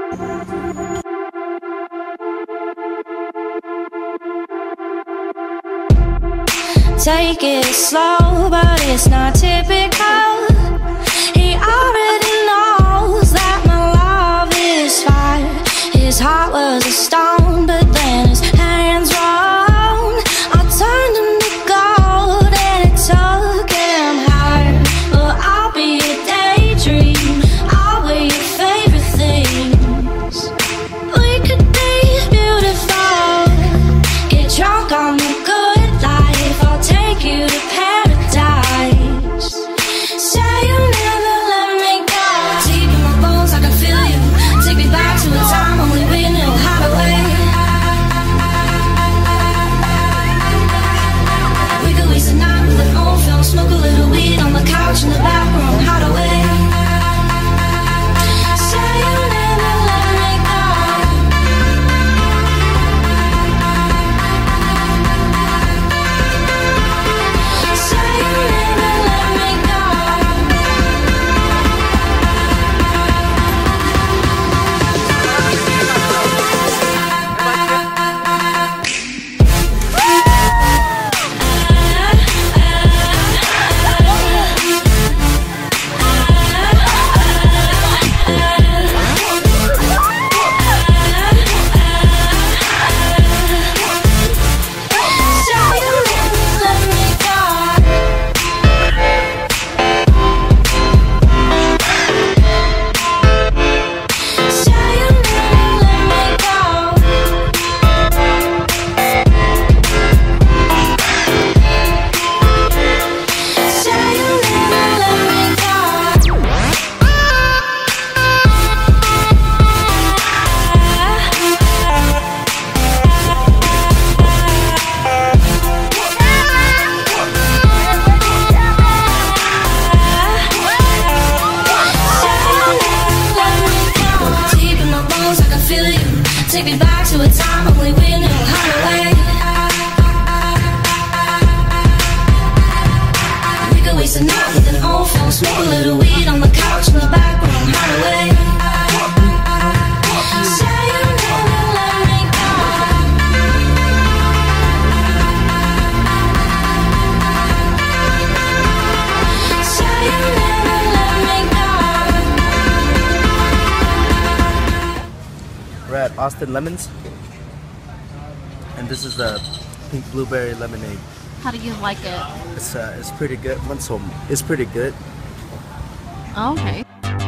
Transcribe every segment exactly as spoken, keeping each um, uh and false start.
Take it slow, but it's not typical. He already knows that my love is fire. His heart was a stone, but then his hands rolled. I turned him to gold and it took him higher. Well, I'll be a daydream, I'll wear your favorite things. We could be beautiful, get drunk on the good life. I'll take you to paradise. Say you'll never let me go. Deep in my bones, I can feel you. Take me back to a time only we knew how to wait. We could waste a night with an old film, smoke a little weed on the couch in the back room, how to wait. Say you'll never let me go. Say you'll never let me go. Take me back to a time only we knew how to wait. We could waste a night with an old phone, smoke a little weed on the couch in the back room, how to wait. Say you'll never let me go. Say you'll never let me go. We're at Austin Lemons, and this is the pink blueberry lemonade. How do you like it? It's uh, it's pretty good. One some, it's pretty good. Oh, okay.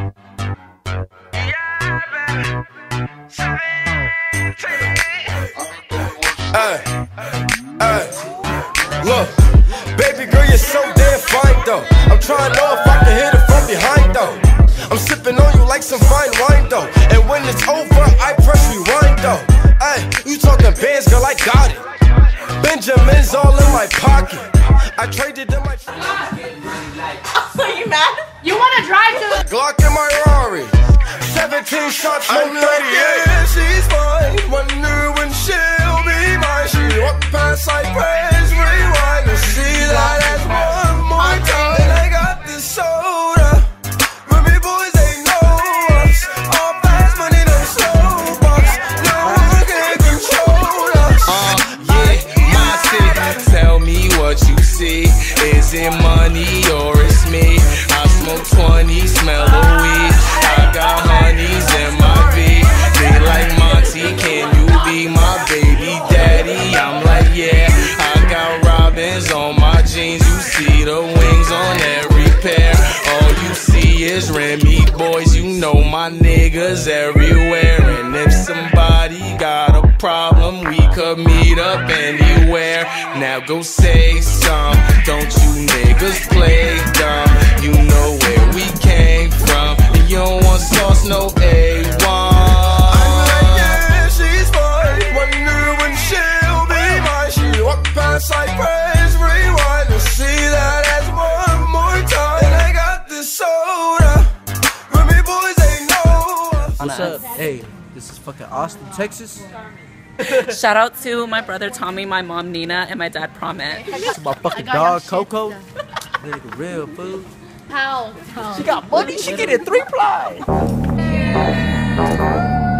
Hey, hey, look, baby girl, you're so damn fine though. I'm trying to know if I can hit it from behind though. I'm sipping on you like some fine wine though. And when it's over, I press rewind though. Ay, you talking bands, girl, I got it. Benjamin's all in my pocket. I traded them my Oh, you mad? You want to drive to the Glock in my Rari. seventeen shots, I'm thirty. Yeah, she's fine. Wonder when she'll be mine. She walk past like praise, rewind and see that as one more time. And I got this soda. Remy boys, they know us. All fast money, no slow bucks. No one can control us. Uh, yeah, my city. Tell me what you see. Is it money or it's me? I smoke twenty, smell the weed. I got honeys in my V. They like Monty, can you be my baby daddy? I'm like, yeah. I got robins on my jeans. You see the wings on every pair. All you see is Remy boys. You know my niggas everywhere. And if somebody got a problem, we could meet up anywhere. Now go say some. Don't you niggas play dumb. You know where we came from. And you don't want sauce, no A one. I'm like, yeah, she's fine. Wonder when she'll be mine. She walk past like praise, rewind and see that as one more time. And I got this soda. Remy boys, they know us. What's up? Hey, this is fucking Austin, Texas. Shout out to my brother Tommy, my mom Nina, and my dad Promet. It's my fucking dog Coco. Nigga, real food. How? She got money. She get it three ply.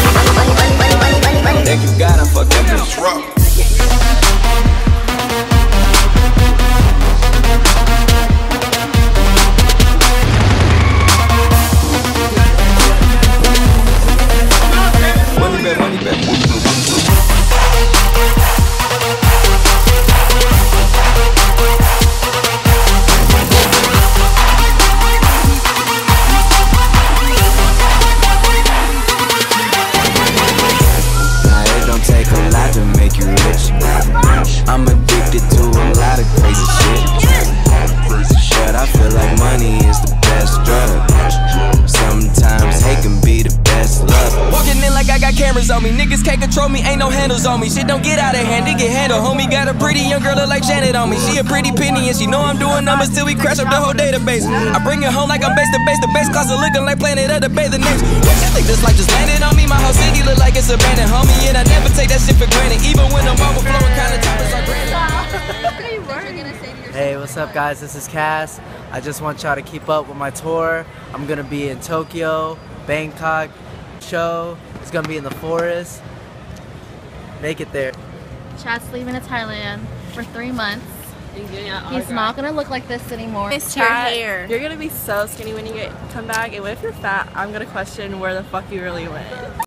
Thank you God I fucked that bitch. Money back, money back. I'm addicted to a lot of crazy shit, but I feel like money is the best drug. Sometimes hate can be the best love. Walking in like I got cameras on me. Niggas can't control me, ain't no handles on me. Shit don't get out of hand, it get handled. Homie got a pretty young girl look like Janet on me. She a pretty penny and she know I'm doing numbers till we crash up the whole database. I bring it home like I'm base to base. The base closet looking like Planet of the Bay. The names, you think this life just landed on me? My whole city look like it's abandoned, homie. And I never take that shit for granted, even when I'm overflowing kinda choppers are granted. Hey, what's up guys? This is Cass. I just want y'all to keep up with my tour. I'm gonna be in Tokyo, Bangkok show. It's gonna be in the forest. Make it there. Chad's leaving to Thailand for three months. He's getting an He's autograph. not gonna look like this anymore. It's your hair. You're gonna be so skinny when you get come back, and what if you're fat? I'm gonna question where the fuck you really went.